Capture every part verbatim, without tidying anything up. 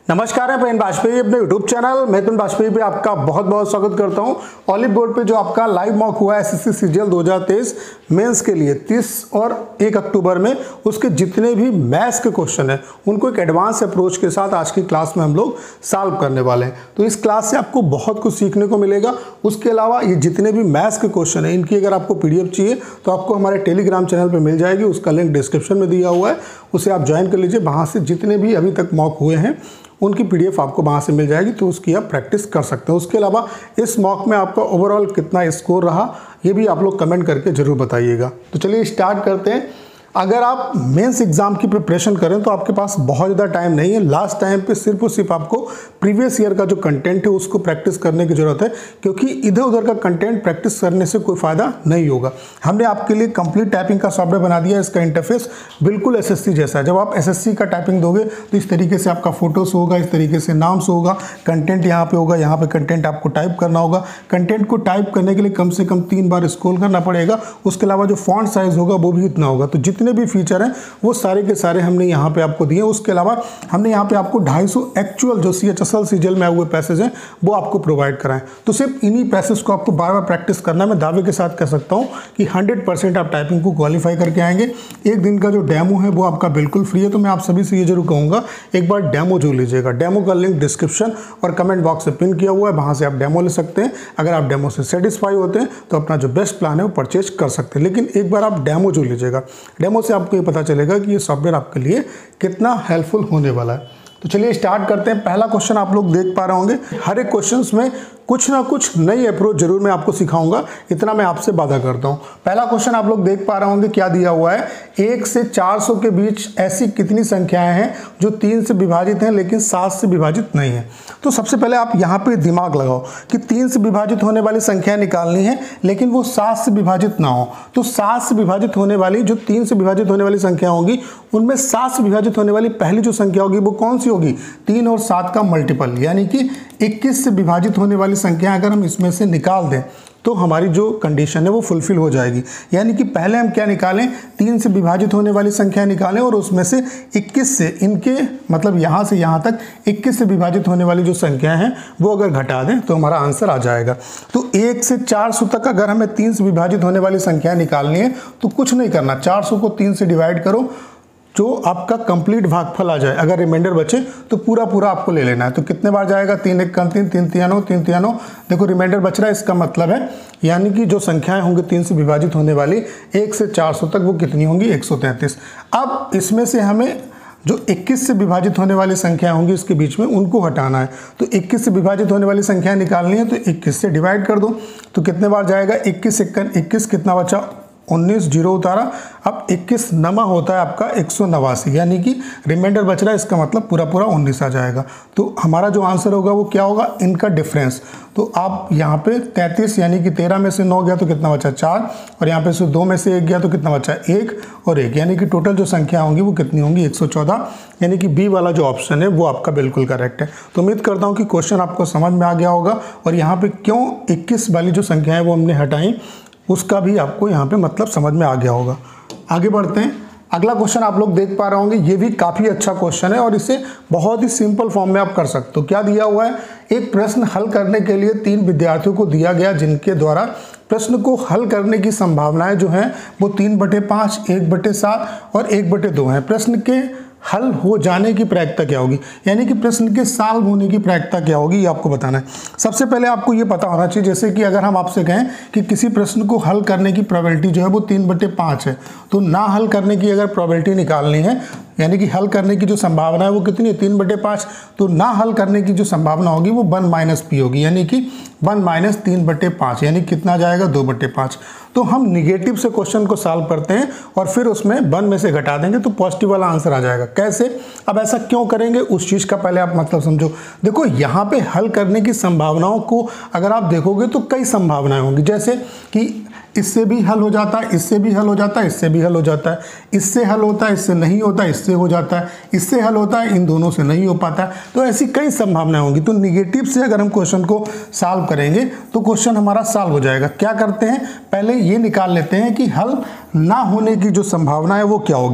नमस्कार है पेन बाजपेयी अपने यूट्यूब चैनल मैं पेन बाजपेयी पे आपका बहुत बहुत स्वागत करता हूं। ऑलिव बोर्ड पे जो आपका लाइव मॉक हुआ है एसएससी सीजीएल दो हज़ार तेईस मेंस के लिए तीस और एक अक्टूबर में, उसके जितने भी मैथ्स के क्वेश्चन हैं उनको एक एडवांस अप्रोच के साथ आज की क्लास में हम लोग सॉल्व करने वाले हैं। तो इस क्लास से आपको बहुत कुछ सीखने को मिलेगा। उसके अलावा ये जितने भी मैथ्स के क्वेश्चन हैं इनकी अगर आपको पीडीएफ चाहिए तो आपको हमारे टेलीग्राम चैनल पर मिल जाएगी, उसका लिंक डिस्क्रिप्शन में दिया हुआ है, उसे आप ज्वाइन कर लीजिए। वहाँ से जितने भी अभी तक मॉक हुए हैं उनकी पीडीएफ आपको वहाँ से मिल जाएगी, तो उसकी आप प्रैक्टिस कर सकते हैं। उसके अलावा इस मॉक में आपका ओवरऑल कितना स्कोर रहा ये भी आप लोग कमेंट करके जरूर बताइएगा। तो चलिए स्टार्ट करते हैं। अगर आप मेंस एग्जाम की प्रिपरेशन करें तो आपके पास बहुत ज़्यादा टाइम नहीं है। लास्ट टाइम पे सिर्फ और सिर्फ आपको प्रीवियस ईयर का जो कंटेंट है उसको प्रैक्टिस करने की ज़रूरत है, क्योंकि इधर उधर का कंटेंट प्रैक्टिस करने से कोई फ़ायदा नहीं होगा। हमने आपके लिए कंप्लीट टाइपिंग का सॉफ्टवेयर बना दिया है। इसका इंटरफेस बिल्कुल एसएससी जैसा है। जब आप एसएससी का टाइपिंग दोगे तो इस तरीके से आपका फोटोस होगा, इस तरीके से नाम से होगा, कंटेंट यहाँ पे होगा, यहाँ पे कंटेंट आपको टाइप करना होगा। कंटेंट को टाइप करने के लिए कम से कम तीन बार स्क्रॉल करना पड़ेगा। उसके अलावा जो फॉन्ट साइज होगा वो भी इतना होगा। तो जितने भी फीचर हैं वो सारे के सारे हमने यहाँ पे आपको दिए। उसके अलावा हमने यहाँ पे आपको ढाई सौ एक्चुअल जो C H S L CGL में आए हुए पैसेज हैं वो आपको प्रोवाइड कराएं। तो सिर्फ इन्हीं पैसेज को आपको बार बार प्रैक्टिस करना। मैं दावे के साथ कह सकता हूँ कि हंड्रेड परसेंट आप टाइपिंग को क्वालिफाई करके आएंगे। एक दिन का जो डेमो है वो आपका बिल्कुल फ्री है। तो मैं आप सभी से ये जरूर कहूँगा एक बार डेमो जो लीजिएगा। डेमो का लिंक डिस्क्रिप्शन और कमेंट बॉक्स में पिन किया हुआ है, वहाँ से आप डेमो ले सकते हैं। अगर आप डेमो से सेटिस्फाई होते हैं तो अपना जो बेस्ट प्लान है वो परचेज कर सकते हैं। लेकिन एक बार आप डेमो जो लीजिएगा, डेमो से आपको ये पता चलेगा कि ये सॉफ्टवेयर आपके लिए कितना हेल्पफुल होने वाला है। तो चलिए स्टार्ट करते हैं। पहला क्वेश्चन आप लोग देख पा रहे होंगे। हर एक क्वेश्चंस में कुछ ना कुछ नई अप्रोच जरूर मैं आपको सिखाऊंगा, इतना मैं आपसे वादा करता हूं। पहला क्वेश्चन आप लोग देख पा रहे होंगे, क्या दिया हुआ है, एक से चार सौ के बीच ऐसी कितनी संख्याएं हैं जो तीन से विभाजित हैं लेकिन सात से विभाजित नहीं है। तो सबसे पहले आप यहाँ पे दिमाग लगाओ कि तीन से विभाजित होने वाली संख्या निकालनी है लेकिन वो सात से विभाजित ना हो। तो सात से विभाजित होने वाली जो तीन से विभाजित होने वाली संख्या होगी उनमें सात से विभाजित होने वाली पहली जो संख्या होगी वो कौन सी होगी, तीन और सात का मल्टीपल, यानी कि इक्कीस से विभाजित होने वाली संख्या अगर हम इसमें से निकाल दें तो हमारी जो कंडीशन है वो फुलफिल हो जाएगी। यानी कि पहले हम क्या निकालें, तीन से विभाजित होने वाली संख्या निकालें और उसमें से इक्कीस से, इनके मतलब यहाँ से यहाँ तक इक्कीस से विभाजित होने वाली जो संख्या है वो अगर घटा दें तो हमारा आंसर आ जाएगा। तो एक से चार सौ तक अगर हमें तीन से विभाजित होने वाली संख्या निकालनी है तो कुछ नहीं करना, चार सौ को तीन से डिवाइड करो, जो आपका कंप्लीट भागफल आ जाए, अगर रिमाइंडर बचे तो पूरा पूरा आपको ले लेना है। तो कितने बार जाएगा, तीन एक का तीन, तीन तियानो, तीन तियानो, देखो रिमाइंडर बच रहा है। इसका मतलब है यानी कि जो संख्याएं होंगी तीन से विभाजित होने वाली एक से चार सौ तक वो कितनी होंगी, एक सौ तैंतीस। अब इसमें से हमें जो इक्कीस से विभाजित होने वाली संख्याएं होंगी इसके बीच में उनको हटाना है। तो इक्कीस से विभाजित होने वाली संख्या निकालनी है तो इक्कीस से डिवाइड कर दो। तो कितने बार जाएगा, इक्कीस इक्कीस इक्कीस, कितना बचा, उन्नीस, जीरो उतारा। अब इक्कीस नमा होता है आपका एक सौ नवासी, यानी कि रिमाइंडर बच रहा है, इसका मतलब पूरा पूरा उन्नीस आ जाएगा। तो हमारा जो आंसर होगा वो क्या होगा, इनका डिफरेंस। तो आप यहाँ पे तैंतीस यानी कि तेरह में से नौ गया तो कितना बचा, चार, और यहाँ पे से दो में से एक गया तो कितना बचा, एक और एक, यानी कि टोटल जो संख्या होंगी वो कितनी होंगी, एक सौ चौदह। यानी कि बी वाला जो ऑप्शन है वो आपका बिल्कुल करेक्ट है। तो उम्मीद करता हूँ कि क्वेश्चन आपको समझ में आ गया होगा और यहाँ पे क्यों इक्कीस वाली जो संख्या है वो हमने हटाई उसका भी आपको यहाँ पे मतलब समझ में आ गया होगा। आगे बढ़ते हैं। अगला क्वेश्चन आप लोग देख पा रहे होंगे, ये भी काफ़ी अच्छा क्वेश्चन है और इसे बहुत ही सिंपल फॉर्म में आप कर सकते हो। क्या दिया हुआ है, एक प्रश्न हल करने के लिए तीन विद्यार्थियों को दिया गया जिनके द्वारा प्रश्न को हल करने की संभावनाएं जो हैं वो तीन बटे पाँच, एक बटे सात और एक बटे दो हैं। प्रश्न के हल हो जाने की प्रायिकता क्या होगी, यानी कि प्रश्न के सॉल्व होने की प्रायिकता क्या होगी, ये आपको बताना है। सबसे पहले आपको ये पता होना चाहिए, जैसे कि अगर हम आपसे कहें कि किसी प्रश्न को हल करने की प्रोबेबिलिटी जो है वो तीन बटे पाँच है, तो ना हल करने की अगर प्रोबेबिलिटी निकालनी है, यानी कि हल करने की जो संभावना है वो कितनी है, तीन बटे पाँच, तो ना हल करने की जो संभावना होगी वो वन माइनस पी होगी, यानी कि वन माइनस तीन बटे पाँच, यानी कितना जाएगा, दो बटे पाँच। तो हम निगेटिव से क्वेश्चन को सॉल्व करते हैं और फिर उसमें वन में से घटा देंगे तो पॉजिटिव वाला आंसर आ जाएगा। कैसे, अब ऐसा क्यों करेंगे उस चीज़ का पहले आप मतलब समझो। देखो यहाँ पे हल करने की संभावनाओं को अगर आप देखोगे तो कई संभावनाएं होंगी, जैसे कि इससे भी हल हो जाता है, इससे भी हल हो जाता है, इससे भी हल हो जाता है, इससे हल होता है, इससे नहीं होता, इससे हो जाता है, इससे हल होता है, इन दोनों से नहीं हो पाता है। तो ऐसी कई संभावनाएं होंगी। तो निगेटिव से अगर हम क्वेश्चन को सॉल्व करेंगे तो क्वेश्चन हमारा सॉल्व हो जाएगा। क्या करते हैं, पहले ये निकाल लेते हैं कि हल ना होने की जो संभावना है वो क्या होगी।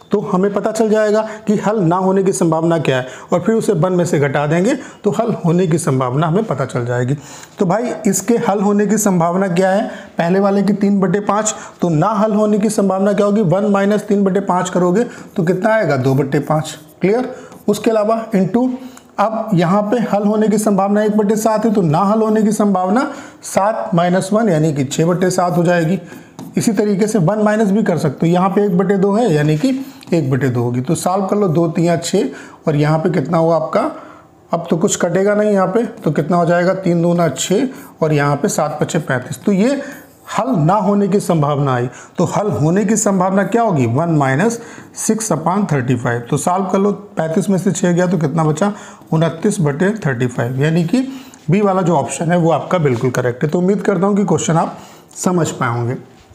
तो हमें पता चल जाएगा कि हल ना होने की संभावना क्या है, और फिर उसे वन में से घटा देंगे तो हल होने की संभावना हमें पता चल जाएगी। तो भाई इसके हल होने की संभावना क्या है, पहले वाले की तीन बटे पाँच, तो ना हल होने की संभावना क्या होगी, वन माइनस तीन बटे पाँच करोगे तो कितना आएगा, दो बटे पाँच। क्लियर। उसके अलावा इंटू, अब यहाँ पे हल होने की संभावना एक बटे सात है, तो ना हल होने की संभावना सात माइनस वन यानी कि छः बटे सात हो जाएगी। इसी तरीके से वन माइनस भी कर सकते हो, यहाँ पे एक बटे दो है यानी कि एक बटे दो होगी। तो सॉल्व कर लो, दो तिया छः, और यहाँ पे कितना हुआ आपका, अब तो कुछ कटेगा नहीं यहाँ पे, तो कितना हो जाएगा, तीन दूना छः, और यहाँ पे सात पच्चे पैंतीस। तो ये हल ना होने की संभावना आई। तो हल होने की संभावना क्या होगी, one minus six upon thirty five. तो सॉल्व कर लो, पैंतीस में से छः गया तो कितना बचा, उनतीस बटे थर्टी फाइव, यानी कि बी वाला जो ऑप्शन है वो आपका बिल्कुल करेक्ट है। तो उम्मीद करता हूँ कि क्वेश्चन आप समझ पाए होंगे।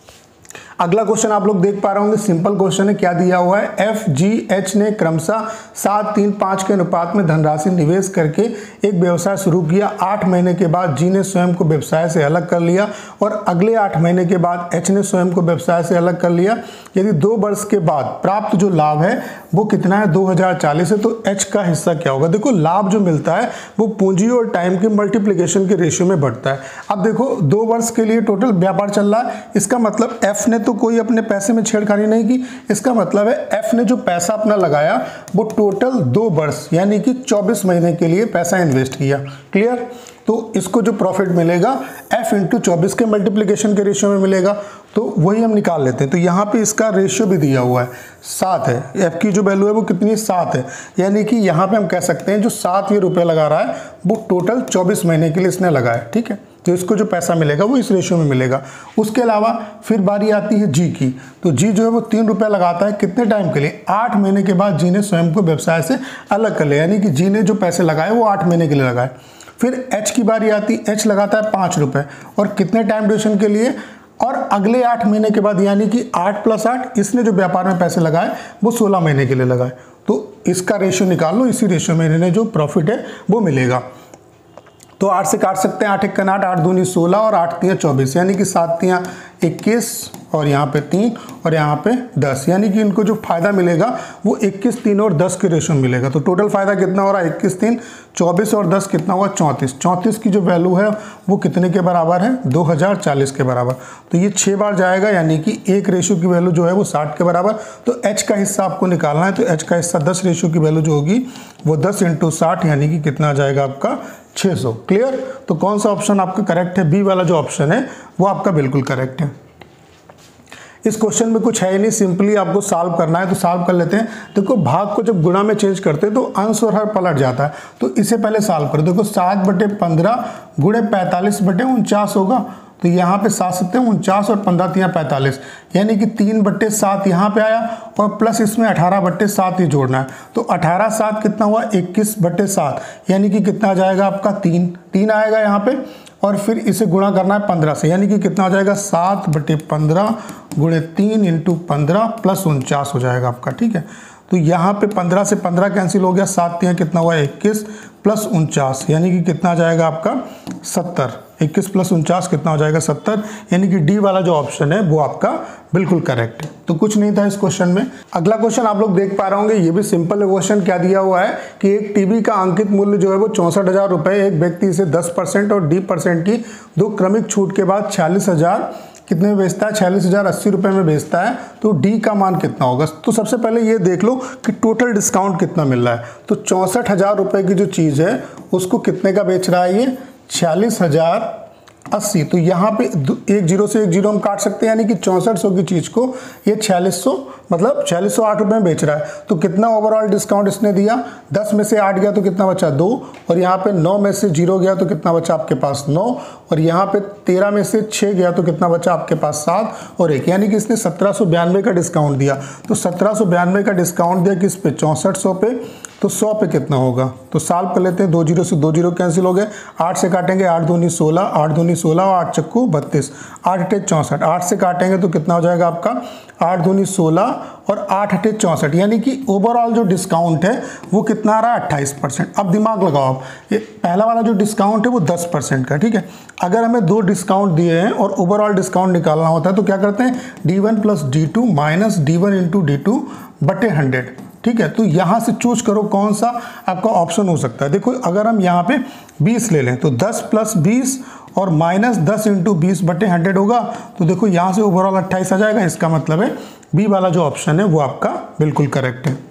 अगला क्वेश्चन आप लोग देख पा रहे होंगे, सिंपल क्वेश्चन है। क्या दिया हुआ है, एफ जी एच ने क्रमशः सात तीन पाँच के अनुपात में धनराशि निवेश करके एक व्यवसाय शुरू किया। आठ महीने के बाद जी ने स्वयं को व्यवसाय से अलग कर लिया, और अगले आठ महीने के बाद एच ने स्वयं को व्यवसाय से अलग कर लिया। यदि दो वर्ष के बाद प्राप्त जो लाभ है वो कितना है, दो हजार चालीस है, तो एच का हिस्सा क्या होगा। देखो लाभ जो मिलता है वो पूंजी और टाइम के मल्टीप्लिकेशन के रेशियो में बढ़ता है। अब देखो दो वर्ष के लिए टोटल व्यापार चल रहा है, इसका मतलब एफ ने तो कोई अपने पैसे में छेड़खानी नहीं की। इसका मतलब है एफ ने जो पैसा अपना लगाया वो टोटल दो वर्ष यानी कि चौबीस महीने के लिए पैसा इन्वेस्ट किया। क्लियर। तो इसको जो प्रॉफिट मिलेगा एफ इंटू चौबीस के मल्टीप्लिकेशन के रेशियो में मिलेगा, तो वही हम निकाल लेते हैं। तो यहाँ पे इसका रेशियो भी दिया हुआ है, सात है। एफ की जो वैल्यू है वो कितनी, सात है, यानी कि यहाँ पे हम कह सकते हैं जो सात ये रुपये लगा रहा है वो टोटल चौबीस महीने के लिए इसने लगाया। ठीक है, तो इसको जो पैसा मिलेगा वो इस रेशियो में मिलेगा। उसके अलावा फिर बारी आती है जी की। तो जी जो है वो तीन रुपये लगाता है, कितने टाइम के लिए, आठ महीने के बाद जी ने स्वयं को व्यवसाय से अलग कर लिया, यानी कि जी ने जो पैसे लगाए वो आठ महीने के लिए लगाए। फिर एच की बारी आती, एच लगाता है पाँच रुपये, और कितने टाइम ड्यूरेशन के लिए, और अगले आठ महीने के बाद, यानी कि आठ प्लस आठ, इसने जो व्यापार में पैसे लगाए वो सोलह महीने के लिए लगाए। तो इसका रेशियो निकाल लो, इसी रेशियो में इन्हें जो प्रॉफिट है वो मिलेगा। तो आठ से काट सकते हैं, आठ एक का आठ, आठ दूनी सोलह, और आठ तिया चौबीस, यानी कि सात तिया इक्कीस, और यहाँ पे तीन, और यहाँ पे दस, यानी कि इनको जो फायदा मिलेगा वो इक्कीस, तीन और दस के रेशियो में मिलेगा। तो टोटल फायदा कितना हो रहा है, इक्कीस, तीन, चौबीस और दस कितना हुआ, चौंतीस। चौंतीस की जो वैल्यू है वो कितने के बराबर है, दो हज़ार चालीस के बराबर। तो ये छः बार जाएगा, यानी कि एक रेशियो की वैल्यू जो है वो साठ के बराबर। तो एच का हिस्सा आपको निकालना है, तो एच का हिस्सा दस रेशियो की वैल्यू जो होगी वो दस इंटू साठ, यानी कि कितना आ जाएगा आपका छः सौ। क्लियर। तो कौन सा ऑप्शन आपका करेक्ट है, बी वाला जो ऑप्शन है वो आपका बिल्कुल करेक्ट है। इस क्वेश्चन में कुछ है ही नहीं, सिंपली आपको सॉल्व करना है, तो सॉल्व कर लेते हैं। देखो भाग को जब गुणा में चेंज करते हैं तो अंश और हर पलट जाता है, तो इसे पहले सॉल्व करो। देखो सात बटे पंद्रह गुणे पैंतालीस बटे उनचास होगा, तो यहाँ पे सात सत्ते उनचास और पंद्रह तिया पैंतालीस, यानी कि तीन बट्टे सात यहाँ पे आया, और प्लस इसमें अठारह बट्टे सात ही जोड़ना है। तो अठारह सात कितना हुआ, इक्कीस बट्टे सात, यानी कि कितना आ जाएगा आपका तीन, तीन आएगा यहाँ पे, और फिर इसे गुणा करना है पंद्रह से, यानी कि कितना हो जाएगा, सात बटे पंद्रह गुणे तीन इंटू पंद्रह प्लस उनचास हो जाएगा आपका। ठीक है, तो यहाँ पे पंद्रह से पंद्रह कैंसिल हो गया, सात तिया कितना हुआ, इक्कीस प्लस उनचास, यानी कि कितना आ जाएगा आपका सत्तर। इक्कीस प्लस उनचास कितना हो जाएगा, सत्तर, यानी कि डी वाला जो ऑप्शन है वो आपका बिल्कुल करेक्ट है। तो कुछ नहीं था इस क्वेश्चन में। अगला क्वेश्चन आप लोग देख पा रहे होंगे, ये भी सिंपल है क्वेश्चन। क्या दिया हुआ है कि एक टीवी का अंकित मूल्य जो है वो चौंसठ हजार रुपये, एक व्यक्ति इसे दस परसेंट और डी परसेंट की दो क्रमिक छूट के बाद छियालीस हजार कितने में बेचता है, छियालीस हजार अस्सी रुपये में बेचता है, तो डी का मान कितना होगा। तो सबसे पहले ये देख लो कि टोटल डिस्काउंट कितना मिल रहा है। तो चौंसठ हजार रुपये की जो चीज़ है उसको कितने का बेच रहा है, ये छियालीस हजार अस्सी। तो यहाँ पे एक जीरो से एक जीरो हम काट सकते हैं, यानी कि चौंसठ सौ की चीज़ को ये छियालीस सौ मतलब छियालीस सौ आठ रुपये में बेच रहा है। तो कितना ओवरऑल डिस्काउंट इसने दिया, दस में से आठ गया तो कितना बचा, दो, और यहाँ पे नौ में से जीरो गया तो कितना बचा आपके पास, नौ, और यहाँ पे तेरह में से छः गया तो कितना बचा आपके पास, सात और एक, यानी कि इसने सत्रह सौ बयानवे का डिस्काउंट दिया। तो सत्रह सौ बयानवे का डिस्काउंट दिया किस पे, चौंसठ सौ पे, तो सौ पे कितना होगा। तो सॉल्व कर लेते हैं, दो जीरो से दो जीरो कैंसिल हो गए, आठ से काटेंगे, आठ दूनी सोलह, आठ दूनी सोलह और आठ चक्कू बत्तीस, आठ अट्ठे चौंसठ, आठ से काटेंगे तो कितना हो जाएगा आपका, आठ दूनी सोलह और आठ अट्ठे चौंसठ, यानी कि ओवरऑल जो डिस्काउंट है वो कितना आ रहा है, अट्ठाईस परसेंट। अब दिमाग लगाओ आप, ये पहला वाला जो डिस्काउंट है वो दस परसेंट का, ठीक है। अगर हमें दो डिस्काउंट दिए हैं और ओवरऑल डिस्काउंट निकालना होता है तो क्या करते हैं, D one plus D two minus D one into D two बटे हंड्रेड, ठीक है। तो यहाँ से चूज करो कौन सा आपका ऑप्शन हो सकता है। देखो अगर हम यहाँ पे बीस ले लें तो दस प्लस बीस और माइनस दस इंटू बीस बटे हंड्रेड होगा, तो देखो यहाँ से ओवरऑल अट्ठाईस आ जाएगा। इसका मतलब है बी वाला जो ऑप्शन है वो आपका बिल्कुल करेक्ट है।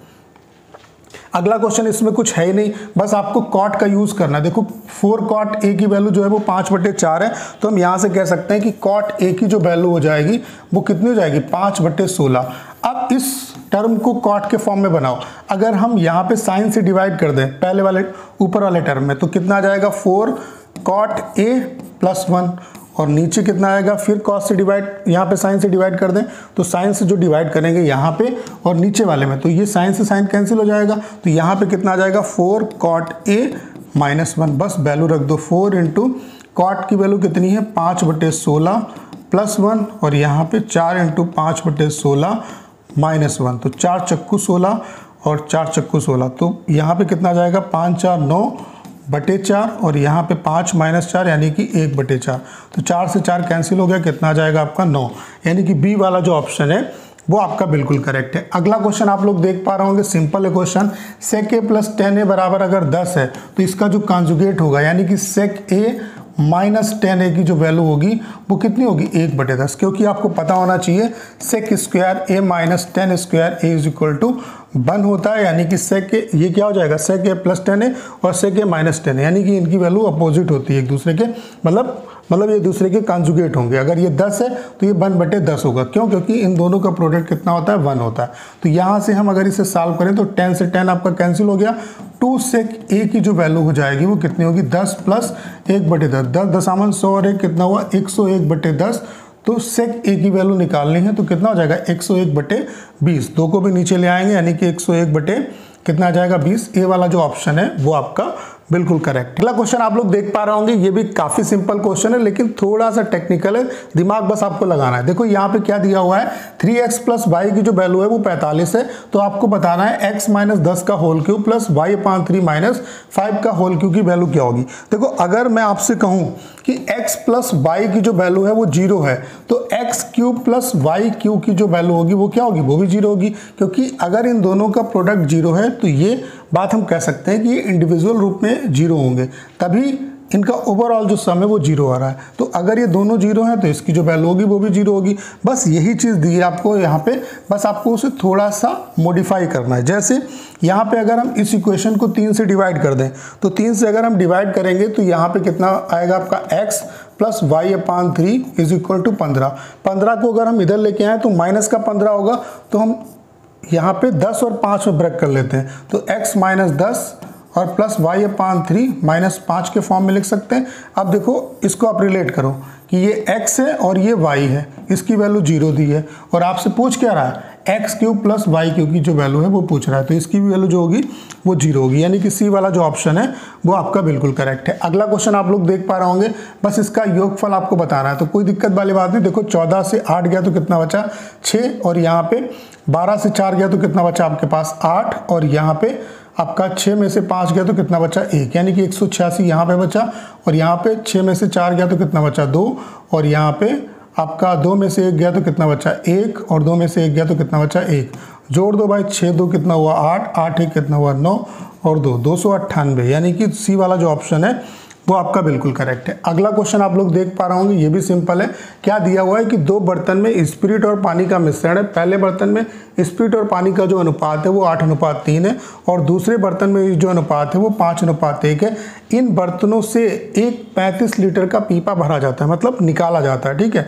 अगला क्वेश्चन, इसमें कुछ है ही नहीं, बस आपको कॉट का यूज करना है। देखो फोर कॉट ए की वैल्यू जो है वो पाँच बटे चार है, तो हम यहाँ से कह सकते हैं कि कॉट ए की जो वैल्यू हो जाएगी वो कितनी हो जाएगी, पाँच बटे सोलह। अब इस टर्म को कॉट के फॉर्म में बनाओ। अगर हम यहाँ पे साइन से डिवाइड कर दें पहले वाले ऊपर वाले टर्म में, तो कितना आ जाएगा, four cot A plus one, और नीचे कितना आएगा, फिर कॉस से डिवाइड, यहाँ पे साइन से डिवाइड कर दें तो साइन से जो डिवाइड करेंगे यहाँ पे और नीचे वाले में, तो ये साइन से साइन कैंसिल हो जाएगा, तो यहाँ पे कितना आ जाएगा, four cot A minus one. बस वैल्यू रख दो, फोर इंटू कॉट की वैल्यू कितनी है, पाँच बटे सोलह प्लस वन, और यहाँ पे चार इंटू पाँच बटे सोलह माइनस वन, तो चार चक्कू सोलह और चार चक्कू सोलह, तो यहाँ पे कितना आ जाएगा, पाँच चार नौ बटे चार, और यहाँ पे पाँच माइनस चार यानी कि एक बटे चार, तो चार से चार कैंसिल हो गया, कितना आ जाएगा आपका नौ। यानी कि बी वाला जो ऑप्शन है वो आपका बिल्कुल करेक्ट है। अगला क्वेश्चन आप लोग देख पा रहे होंगे, सिंपल है question. Sec A plus ten A बराबर अगर दस है तो इसका जो कॉन्जुगेट होगा यानी कि सेक ए माइनस टेन ए की जो वैल्यू होगी वो कितनी होगी, एक बटे दस, क्योंकि आपको पता होना चाहिए sec square A minus ten square A is equal to one होता है। यानी कि सेक ए, ये क्या हो जाएगा, सेक ए प्लस टेन ए और सेक ए माइनस टेन, यानी कि इनकी वैल्यू अपोजिट होती है एक दूसरे के, मतलब मतलब ये दूसरे के कॉन्जुगेट होंगे। अगर ये दस है तो ये वन बटे दस होगा, क्यों, क्योंकि इन दोनों का प्रोडक्ट कितना होता है, वन होता है। तो यहाँ से हम अगर इसे सॉल्व करें तो टेन से टेन आपका कैंसिल हो गया, टू सेक ए की जो वैल्यू हो जाएगी वो कितनी होगी, दस प्लस एक बटे दस, दस दशामन सौ और एक कितना हुआ, एक सौ एक बटे दस। तो सेक ए की वैल्यू निकालनी है तो कितना हो जाएगा, एक सौ एक बटे बीस, दो को भी नीचे ले आएंगे यानी कि एक सौ एक बटे कितना आ जाएगा, बीस। ए वाला जो ऑप्शन है वो आपका बिल्कुल करेक्ट। अगला क्वेश्चन आप लोग देख पा रहे होंगे, ये भी काफी सिंपल क्वेश्चन है लेकिन थोड़ा सा टेक्निकल है, दिमाग बस आपको लगाना है। देखो यहाँ पे क्या दिया हुआ है, थ्री एक्स प्लस वाई की जो वैल्यू है वो पैंतालीस है, तो आपको बताना है एक्स माइनस दस का whole cube plus Y upon three minus five का होल क्यूब की वैल्यू क्या होगी। देखो अगर मैं आपसे कहूँ कि x प्लस वाई की जो वैल्यू है वो जीरो है, तो X cube plus Y cube की जो वैल्यू होगी वो क्या होगी, वो भी जीरो होगी, क्योंकि अगर इन दोनों का प्रोडक्ट जीरो है तो ये बात हम कह सकते हैं कि ये इंडिविजुअल रूप में जीरो होंगे, तभी इनका ओवरऑल जो सम है वो जीरो आ रहा है। तो अगर ये दोनों जीरो हैं तो इसकी जो वैल्यू होगी वो भी जीरो होगी। बस यही चीज़ दी है आपको यहाँ पे, बस आपको उसे थोड़ा सा मॉडिफाई करना है। जैसे यहाँ पे अगर हम इस इक्वेशन को तीन से डिवाइड कर दें तो तीन से अगर हम डिवाइड करेंगे तो यहाँ पे कितना आएगा आपका x plus Y upon three is equal to पंद्रह। पंद्रह को अगर हम इधर लेके आए तो माइनस का पंद्रह होगा, तो हम यहाँ पे दस और पाँच में ब्रेक कर लेते हैं, तो x माइनस दस और plus Y upon three minus पाँच के फॉर्म में लिख सकते हैं। अब देखो इसको आप रिलेट करो कि ये x है और ये y है, इसकी वैल्यू जीरो दी है और आपसे पूछ क्या रहा है, X cube plus Y cube की जो वैल्यू है वो पूछ रहा है, तो इसकी भी वैल्यू जो होगी वो जीरो होगी, यानी कि सी वाला जो ऑप्शन है वो आपका बिल्कुल करेक्ट है। अगला क्वेश्चन आप लोग देख पा रहे होंगे, बस इसका योगफल आपको बताना है, तो कोई दिक्कत वाली बात नहीं। देखो चौदह से आठ गया तो कितना बचा, छः, और यहाँ पे बारह से चार गया तो कितना बचा आपके पास, आठ, और यहाँ पे आपका छः में से पाँच गया तो कितना बचा, एक, यानी कि एक सौ छियासी यहाँ पे बचा, और यहाँ पे छः में से चार गया तो कितना बचा, दो, और यहाँ पे आपका दो में से एक गया तो कितना बचा, एक, और दो में से एक गया तो कितना बचा, एक। जोड़ दो भाई, छः दो कितना हुआ, आठ, आठ एक कितना हुआ, नौ, और दो, दो सौ अट्ठानवे, यानी कि सी वाला जो ऑप्शन है वो आपका बिल्कुल करेक्ट है। अगला क्वेश्चन आप लोग देख पा रहे होंगे, ये भी सिंपल है। क्या दिया हुआ है कि दो बर्तन में स्पिरिट और पानी का मिश्रण है, पहले बर्तन में स्पिरिट और पानी का जो अनुपात है वो आठ अनुपात तीन है, और दूसरे बर्तन में जो अनुपात है वो पाँच अनुपात एक है। इन बर्तनों से एक पैंतीस लीटर का पीपा भरा जाता है, मतलब निकाला जाता है, ठीक है,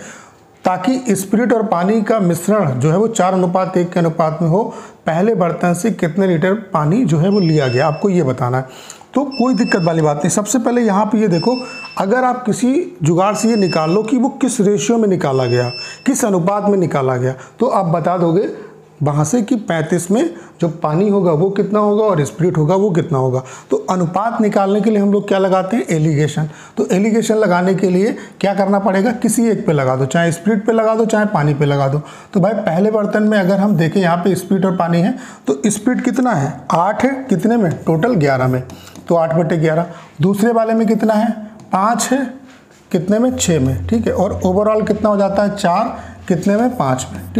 ताकि स्पिरिट और पानी का मिश्रण जो है वो चार अनुपात एक के अनुपात में हो। पहले बर्तन से कितने लीटर पानी जो है वो लिया गया, आपको ये बताना है। तो कोई दिक्कत वाली बात नहीं। सबसे पहले यहाँ पे ये देखो, अगर आप किसी जुगाड़ से ये निकाल लो कि वो किस रेशियो में निकाला गया, किस अनुपात में निकाला गया, तो आप बता दोगे वहाँ से कि पैंतीस में जो पानी होगा वो कितना होगा और स्पिरिट होगा वो कितना होगा। तो अनुपात निकालने के लिए हम लोग क्या लगाते हैं, एलिगेशन। तो एलिगेशन लगाने के लिए क्या करना पड़ेगा, किसी एक पे लगा दो, चाहे स्पिरिट पे लगा दो चाहे पानी पे लगा दो। तो भाई पहले बर्तन में अगर हम देखें यहाँ पे स्पिरिट और पानी है, तो स्पिरिट कितना है, आठ है, कितने में, टोटल ग्यारह में, तो आठ बटे ग्यारह। दूसरे वाले में कितना है, पाँच है, कितने में, छः में, ठीक है, और ओवरऑल कितना हो जाता है, चार, कितने में, पाँच में, ठीक है।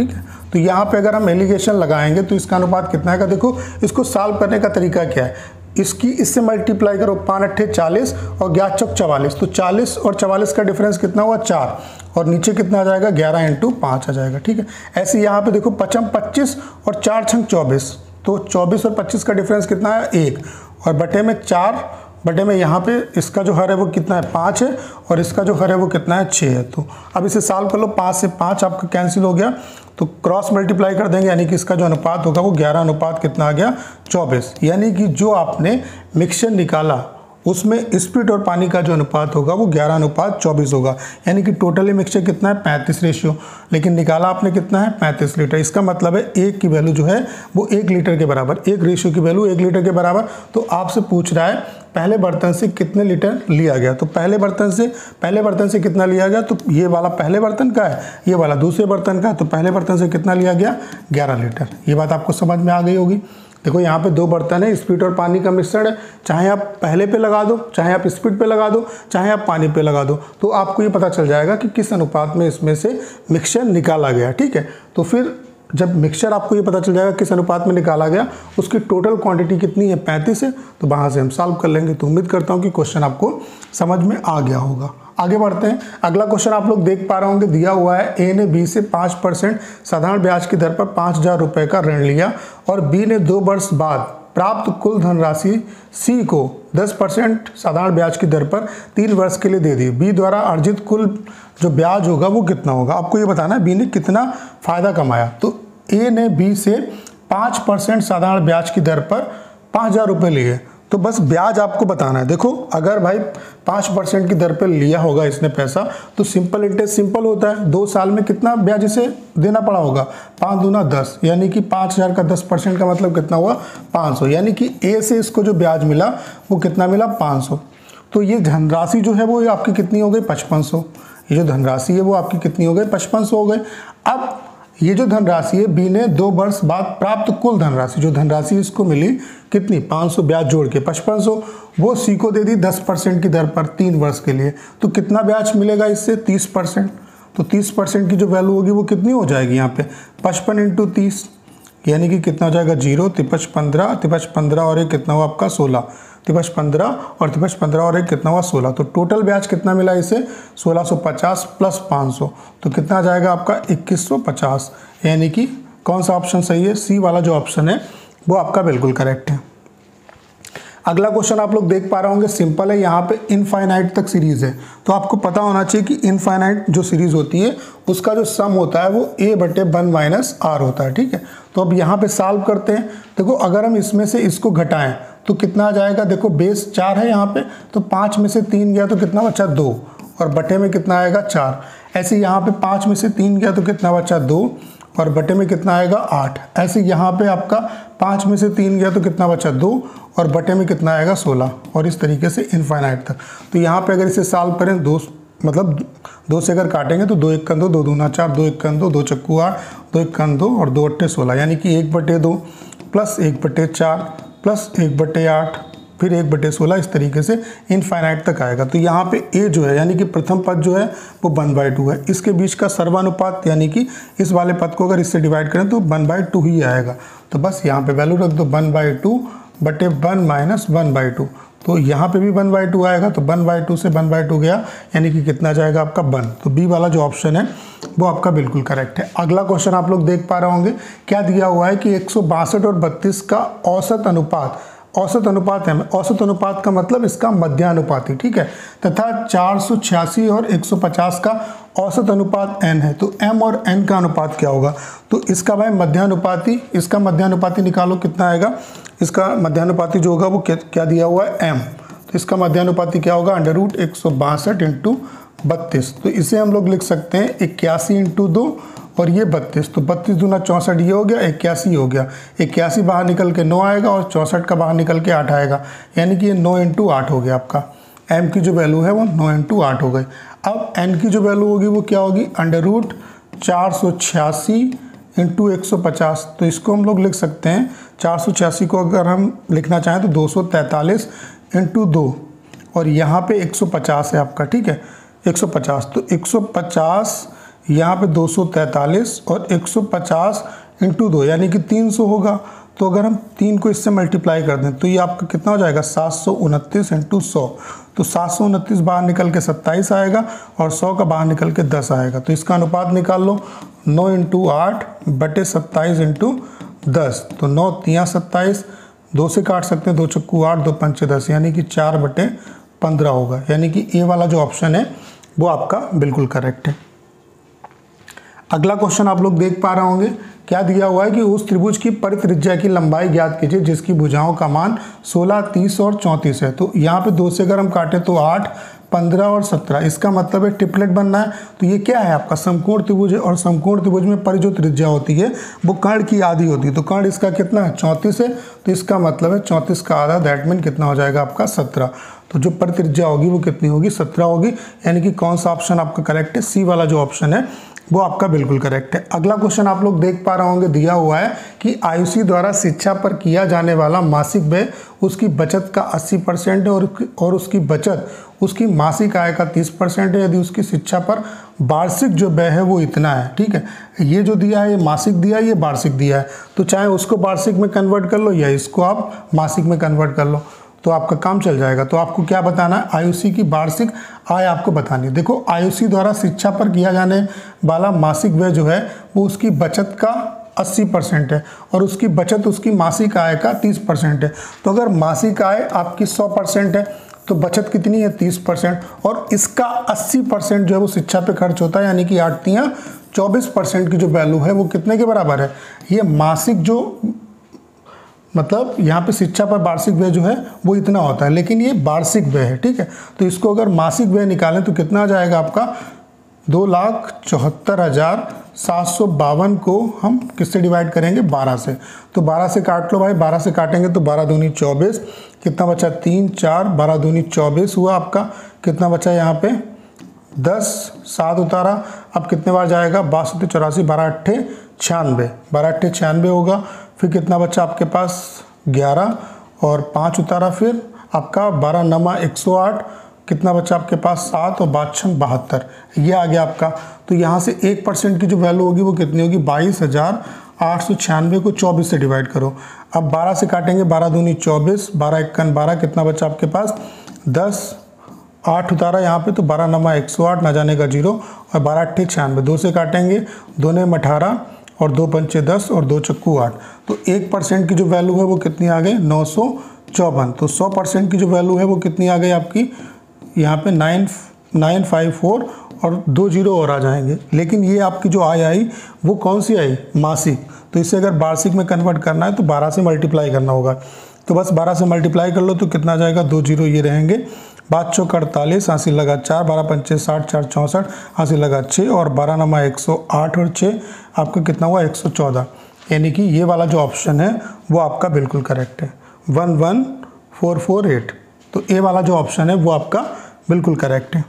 तो यहाँ पे अगर हम एलिगेशन लगाएंगे तो इसका अनुपात कितना है का देखो, इसको सॉल्व करने का तरीका क्या है, इसकी इससे मल्टीप्लाई करो, पाँच अट्ठे चालीस और ग्यारह चौक चवालीस, तो चालीस और चवालीस का डिफरेंस कितना हुआ चार, और नीचे कितना आ जाएगा ग्यारह इंटू पाँच आ जाएगा, ठीक है। ऐसे यहाँ पे देखो पचम पच्चीस और चार छंग चौबीस, तो चौबीस और पच्चीस का डिफरेंस कितना है एक, और बटे में चार, बटे में यहाँ पे इसका जो हर है वो कितना है पाँच है, और इसका जो हर है वो कितना है छः है। तो अब इसे सॉल्व कर लो, पाँच से पाँच आपका कैंसिल हो गया, तो क्रॉस मल्टीप्लाई कर देंगे, यानी कि इसका जो अनुपात होगा वो ग्यारह अनुपात कितना आ गया चौबीस, यानी कि जो आपने मिक्सचर निकाला उसमें स्प्रिट और पानी का जो अनुपात होगा वो ग्यारह अनुपात चौबीस होगा, यानी कि टोटली मिक्सचर कितना है पैंतीस रेशियो, लेकिन निकाला आपने कितना है पैंतीस लीटर। इसका मतलब है एक की वैल्यू जो है वो एक लीटर के बराबर, एक रेशियो की वैल्यू एक लीटर के बराबर। तो आपसे पूछ रहा है पहले बर्तन से कितने लीटर लिया गया, तो पहले बर्तन से पहले बर्तन से कितना लिया गया, तो ये वाला पहले बर्तन का है, ये वाला दूसरे बर्तन का है, तो पहले बर्तन से कितना लिया गया ग्यारह लीटर। ये बात आपको समझ में आ गई होगी। देखो यहाँ पे दो बर्तन है, स्प्रिट और पानी का मिश्रण है, चाहे आप पहले पे लगा दो, चाहे आप स्प्रिट पे लगा दो, चाहे आप पानी पे लगा दो, तो आपको ये पता चल जाएगा कि किस अनुपात में इसमें से मिक्सचर निकाला गया, ठीक है। तो फिर जब मिक्सचर आपको ये पता चल जाएगा किस अनुपात में निकाला गया, उसकी टोटल क्वांटिटी कितनी है पैंतीस है, तो वहाँ से हम सॉल्व कर लेंगे। तो उम्मीद करता हूँ कि क्वेश्चन आपको समझ में आ गया होगा। आगे बढ़ते हैं, अगला क्वेश्चन आप लोग देख पा रहे होंगे, दिया हुआ है ए ने बी से पाँच परसेंट साधारण ब्याज की दर पर पाँच हजार रुपये का ऋण लिया और बी ने दो वर्ष बाद प्राप्त कुल धनराशि सी को दस परसेंट साधारण ब्याज की दर पर तीन वर्ष के लिए दे दी। बी द्वारा अर्जित कुल जो ब्याज होगा वो कितना होगा, आपको ये बताना है बी ने कितना फायदा कमाया। तो ए ने बी से पाँच परसेंट साधारण ब्याज की दर पर पाँच हजार रुपये लिए, तो बस ब्याज आपको बताना है। देखो अगर भाई पाँच परसेंट की दर पे लिया होगा इसने पैसा, तो सिंपल इंटरेस्ट सिंपल होता है, दो साल में कितना ब्याज इसे देना पड़ा होगा, पाँच दूना दस, यानी कि पाँच हज़ार का दस परसेंट का मतलब कितना हुआ पाँच सौ, यानी कि ए से इसको जो ब्याज मिला वो कितना मिला पाँच सौ। तो ये धनराशि जो है वो आपकी कितनी हो गई पचपन सौ, ये जो धनराशि है वो आपकी कितनी हो गई पचपन सौ हो गई। अब ये जो धनराशि है बी ने दो वर्ष बाद प्राप्त कुल धनराशि, जो धनराशि इसको मिली कितनी पाँच सौ ब्याज जोड़ के पचपन सौ, वो सी को दे दी दस परसेंट की दर पर तीन वर्ष के लिए। तो कितना ब्याज मिलेगा इससे तीस परसेंट, तो तीस परसेंट की जो वैल्यू होगी वो कितनी हो जाएगी यहाँ पे पचपन इंटू तीस, यानी कि कितना हो जाएगा जीरो, तिपच पंद्रह, तिपच पंद्रह और एक कितना हुआ आपका सोलह, तिपच पंद्रह और तिपच पंद्रह और एक कितना हुआ सोलह। तो टोटल ब्याज कितना मिला इसे सोलह सौ पचास प्लस पाँच सौ, तो कितना आ जाएगा आपका इक्कीस सौ पचास, यानी कि कौन सा ऑप्शन सही है, सी वाला जो ऑप्शन है वो आपका बिल्कुल करेक्ट है। अगला क्वेश्चन आप लोग देख पा रहे होंगे, सिंपल है, यहाँ पे इनफाइनाइट तक सीरीज है, तो आपको पता होना चाहिए कि इनफाइनाइट जो सीरीज होती है उसका जो सम होता है वो ए बटे वन माइनस आर होता है, ठीक है। तो अब यहाँ पे सॉल्व करते हैं। देखो अगर हम इसमें से इसको घटाएं तो कितना आ जाएगा, देखो बेस चार है यहाँ पे, तो पाँच में से तीन गया तो कितना बचा दो, और बटे में कितना आएगा चार। ऐसे यहाँ पे पाँच में से तीन गया तो कितना बचा दो, और बटे में कितना आएगा आठ। ऐसे यहाँ पे आपका पाँच में से तीन गया तो कितना बचा दो, और बटे में कितना आएगा सोलह, और इस तरीके से इनफाइनाइट तक। तो यहाँ पे अगर इसे सॉल्व करें, दो मतलब दो से अगर काटेंगे तो दो एक कन दो, दो दूना चार, दो एक कन दो, दो चक्कू आठ, दो एक कन दो और दो अट्ठे सोलह, यानी कि एक बटे दो प्लस एक बटे चार प्लस एक बटे आठ फिर एक बटे सोलह, इस तरीके से इनफाइनाइट तक आएगा। तो यहाँ पे ए जो है यानी कि प्रथम पद जो है वो वन बाई टू है, इसके बीच का सर्वानुपात यानी कि इस वाले पद को अगर इससे डिवाइड करें तो वन बाई टू ही आएगा। तो बस यहाँ पे वैल्यू रख दो वन बाई टू बटे one minus one by two, तो यहाँ पे भी वन बाई टू आएगा, तो वन बाई टू से वन बाई टू गया, यानी कि कितना जाएगा आपका वन। तो बी वाला जो ऑप्शन है वो आपका बिल्कुल करेक्ट है। अगला क्वेश्चन आप लोग देख पा रहे होंगे, क्या दिया हुआ है कि एक सौ बासठ और बत्तीस का औसत अनुपात, औसत अनुपात है, औसत अनुपात का मतलब इसका मध्यानुपाती, ठीक है, तथा चार सौ छियासी और एक सौ पचास का औसत अनुपात n है। तो m और n का अनुपात क्या होगा, तो इसका भाई मध्यानुपाती, इसका मध्यानुपाती निकालो कितना आएगा, इसका मध्यानुपाती जो होगा वो क्या दिया हुआ है m, तो इसका मध्यानुपाती क्या होगा अंडर रूट एक सौ बासठ इंटू बत्तीस। तो इसे हम लोग लिख सकते हैं इक्यासी इंटू दो और ये बत्तीस, तो बत्तीस दूना चौंसठ, ये हो गया इक्यासी हो गया, इक्यासी बाहर निकल के नौ आएगा और चौंसठ का बाहर निकल के आठ आएगा, यानी कि ये नौ इंटू आठ हो गया आपका। m की जो वैल्यू है वो नौ इंटू आठ हो गई। अब n की जो वैल्यू होगी वो क्या होगी अंडर रूट चार सौ छियासी इंटू एक सौ पचास, तो इसको हम लोग लिख सकते हैं चार सौ छियासी को अगर हम लिखना चाहें तो दो सौ तैंतालीस इंटू दो, और यहाँ पे एक सौ पचास है आपका, ठीक है, एक सौ पचास, तो एक सौ पचास यहाँ पे दो सौ तैंतालीस और एक सौ पचास इंटू दो यानी कि तीन सौ होगा। तो अगर हम तीन को इससे मल्टीप्लाई कर दें तो ये आपका कितना हो जाएगा, सात सौ उनतीस इंटू सौ। तो सात सौ उनतीस बाहर निकल के सत्ताईस आएगा और सौ का बाहर निकल के दस आएगा। तो इसका अनुपात निकाल लो, नौ इंटू आठ बटे सत्ताईस इंटू दस। तो नौ तिया सत्ताईस, दो से काट सकते हैं, दो चक्कू आठ, दो पंचे दस, यानी कि चार बटे पंद्रह होगा। यानी कि ए वाला जो ऑप्शन है वो आपका बिल्कुल करेक्ट है। अगला क्वेश्चन आप लोग देख पा रहे होंगे, क्या दिया हुआ है कि उस त्रिभुज की परित्रिज्या की लंबाई ज्ञात कीजिए जिसकी भुजाओं का मान सोलह, तीस और चौंतीस है। तो यहाँ पे दो से अगर हम काटें तो आठ, पंद्रह और सत्रह, इसका मतलब है ट्रिपलेट बनना है। तो ये क्या है आपका समकोण त्रिभुज है, और समकोण त्रिभुज में परि जो त्रिज्या होती है वो कर्ण की आधी होती है। तो कर्ण इसका कितना है, चौंतीस है। तो इसका मतलब है चौंतीस का आधा, दैट मीन कितना हो जाएगा आपका सत्रह। तो जो परित्रिज्या होगी वो कितनी होगी, सत्रह होगी। यानी कि कौन सा ऑप्शन आपका करेक्ट है, सी वाला जो ऑप्शन है वो आपका बिल्कुल करेक्ट है। अगला क्वेश्चन आप लोग देख पा रहे होंगे, दिया हुआ है कि आयुषी द्वारा शिक्षा पर किया जाने वाला मासिक व्यय उसकी बचत का अस्सी परसेंट है और और उसकी बचत उसकी मासिक आय का तीस परसेंट है यदि उसकी शिक्षा पर वार्षिक जो व्यय है वो इतना है। ठीक है, ये जो दिया है ये मासिक दिया है, ये वार्षिक दिया है। तो चाहे उसको वार्षिक में कन्वर्ट कर लो या इसको आप मासिक में कन्वर्ट कर लो तो आपका काम चल जाएगा। तो आपको क्या बताना है, आयुषी की वार्षिक आय आपको बतानी है। देखो, आयुषी द्वारा शिक्षा पर किया जाने वाला मासिक व्यय जो है वो उसकी बचत का अस्सी परसेंट है और उसकी बचत उसकी मासिक आय का तीस परसेंट है। तो अगर मासिक आय आपकी सौ परसेंट है तो बचत कितनी है, तीस परसेंट, और इसका अस्सी परसेंट जो है वो शिक्षा पे खर्च होता है। यानी कि आठ तिया चौबीस परसेंट की जो वैल्यू है वो कितने के बराबर है, ये मासिक जो मतलब यहाँ पे शिक्षा पर वार्षिक व्यय जो है वो इतना होता है, लेकिन ये वार्षिक व्यय है। ठीक है, तो इसको अगर मासिक व्यय निकालें तो कितना आ जाएगा आपका, दो लाख चौहत्तर हज़ार सात सौ बावन को हम किससे डिवाइड करेंगे, बारह से। तो बारह से काट लो भाई, बारह से काटेंगे तो बारह दूनी चौबीस, कितना बचा, तीन, चार, बारह दूनी चौबीस हुआ आपका। कितना बचा यहाँ पे, दस, सात उतारा, अब कितने बार जाएगा, बासठ चौरासी, बारह अट्ठे छियानवे, बारह अट्ठे छियानवे होगा। फिर कितना बचा आपके पास, ग्यारह, और पाँच उतारा, फिर आपका बारह नमा एक सौ आठ, कितना बचा आपके पास, सात, और बाछन बहत्तर, ये आ गया आपका। तो यहाँ से एक परसेंट की जो वैल्यू होगी वो कितनी होगी, बाईस हज़ार आठ सौ छियानवे को चौबीस से डिवाइड करो। अब बारह से काटेंगे, बारह दूनी चौबीस, बारह इक्कन बारह, कितना बचा आपके पास, दस, आठ उतारा यहाँ पे तो बारह नमा एक सौ आठ, ना जाने का जीरो, और बारह अट्ठे छियानवे, दो से काटेंगे, दो ने अठारह और दो पंचे दस और दो चक्कू आठ। तो एक परसेंट की जो वैल्यू है वो कितनी आ गई, नौ सौ चौवन। तो सौ परसेंट की जो वैल्यू है वो कितनी आ गई आपकी, यहाँ पे नाइन नाइन फाइव फोर और दो जीरो और आ जाएंगे। लेकिन ये आपकी जो आय आई वो कौन सी आई, मासिक। तो इसे अगर वार्षिक में कन्वर्ट करना है तो बारह से मल्टीप्लाई करना होगा। तो बस बारह से मल्टीप्लाई कर लो तो कितना आ जाएगा, दो जीरो ये रहेंगे, बात चौक अड़तालीस, हासिल लगा चार, बारह पंचे साठ, चार चौंसठ, हासिल लगा छः, और बारह नमा एक सौ आठ और छः आपका कितना हुआ, एक सौ चौदह। यानी कि ये वाला जो ऑप्शन है वो आपका बिल्कुल करेक्ट है, one one four four eight. तो ए वाला जो ऑप्शन है वो आपका बिल्कुल करेक्ट है।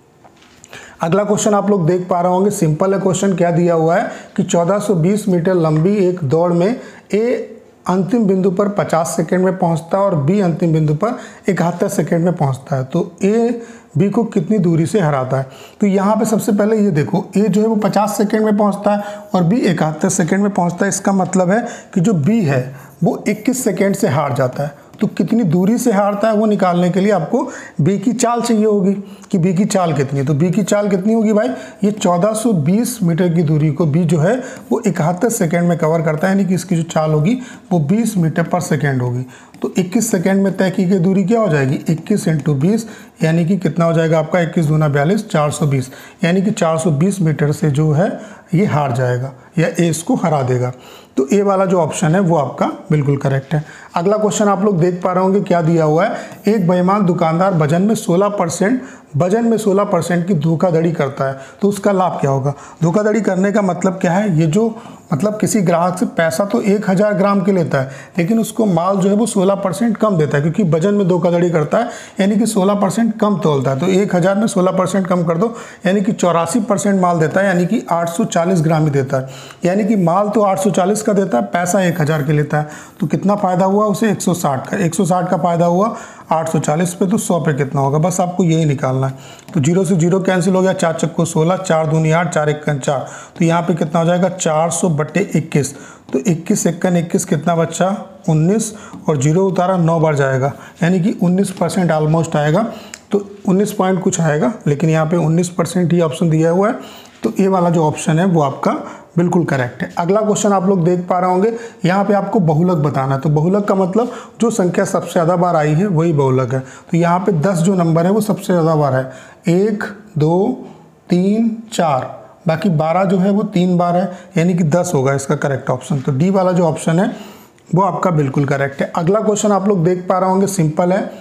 अगला क्वेश्चन आप लोग देख पा रहे होंगे, सिंपल है क्वेश्चन। क्या दिया हुआ है कि चौदह सौ बीस मीटर लंबी एक दौड़ में ए अंतिम बिंदु पर पचास सेकंड में पहुंचता है और बी अंतिम बिंदु पर इकहत्तर सेकंड में पहुंचता है। तो ए बी को कितनी दूरी से हराता है। तो यहाँ पे सबसे पहले ये देखो, ए जो है वो पचास सेकंड में पहुंचता है और बी इकहत्तर सेकंड में पहुंचता है। इसका मतलब है कि जो बी है वो इक्कीस सेकंड से हार जाता है। तो कितनी दूरी से हारता है वो निकालने के लिए आपको बी की चाल चाहिए होगी कि बी की चाल कितनी है। तो बी की चाल कितनी होगी भाई, ये चौदह सौ बीस मीटर की दूरी को बी जो है वो इकहत्तर सेकंड में कवर करता है, यानी कि इसकी जो चाल होगी वो बीस मीटर पर सेकंड होगी। तो इक्कीस सेकंड में तय की गई दूरी क्या हो जाएगी, इक्कीस इंटू बीस, यानी कि कितना हो जाएगा आपका, इक्कीस दूना बयालीस, चार सौ बीस, यानी कि चार सौ बीस मीटर से जो है ये हार जाएगा या ए इसको हरा देगा। तो ए वाला जो ऑप्शन है वो आपका बिल्कुल करेक्ट है। अगला क्वेश्चन आप लोग देख पा रहे होंगे, क्या दिया हुआ है, एक बेईमान दुकानदार वजन में सोलह परसेंट वजन में सोलह परसेंट की धोखाधड़ी करता है, तो उसका लाभ क्या होगा। धोखाधड़ी करने का मतलब क्या है, ये जो मतलब किसी ग्राहक से पैसा तो एक हज़ार ग्राम के लेता है लेकिन उसको माल जो है वो सोलह परसेंट कम देता है, क्योंकि वजन में धोखाधड़ी करता है यानी कि सोलह परसेंट कम तोलता है। तो एक हज़ार में सोलह परसेंट कम कर दो यानी कि चौरासी परसेंट माल देता है, यानी कि आठ सौ चालीस ग्राम ही देता है। यानी कि माल तो आठ सौ चालीस का देता है, पैसा एक हज़ार के लेता है। तो कितना फ़ायदा हुआ उसे, एक सौ साठ का। एक सौ साठ का फ़ायदा हुआ, आठ सौ चालीस पे तो सौ पे कितना होगा, बस आपको यही निकालना है। तो जीरो से जीरो कैंसिल हो गया, चार चक्को सोलह, चार दूनी आठ, चार इक्कन चार, तो यहाँ पे कितना हो जाएगा चार सौ बट्टे इक्कीस। तो इक्कीस इक्कन इक्कीस कितना बच्चा उन्नीस, और जीरो उतारा नौ बार जाएगा, यानी कि उन्नीस परसेंट ऑलमोस्ट आएगा। तो उन्नीस पॉइंट कुछ आएगा, लेकिन यहाँ पे उन्नीस परसेंट ही ऑप्शन दिया हुआ है, तो ए वाला जो ऑप्शन है वो आपका बिल्कुल करेक्ट है। अगला क्वेश्चन आप लोग देख पा रहे होंगे, यहाँ पे आपको बहुलक बताना है। तो बहुलक का मतलब जो संख्या सबसे ज़्यादा बार आई है वही बहुलक है। तो यहाँ पे दस जो नंबर है वो सबसे ज़्यादा बार है, एक दो तीन चार, बाकी बारह जो है वो तीन बार है, यानी कि दस होगा इसका करेक्ट ऑप्शन। तो डी वाला जो ऑप्शन है वो आपका बिल्कुल करेक्ट है। अगला क्वेश्चन आप लोग देख पा रहे होंगे, सिंपल है।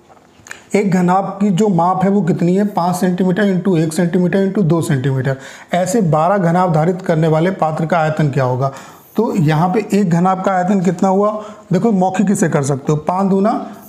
एक घनाभ की जो माप है वो कितनी है, पाँच सेंटीमीटर इंटू एक सेंटीमीटर इंटू दो सेंटीमीटर। ऐसे बारह घनाभ धारित करने वाले पात्र का आयतन क्या होगा। तो यहाँ पे एक घनाभ का आयतन कितना हुआ, देखो मौखिक से कर सकते हो, पाँच दूना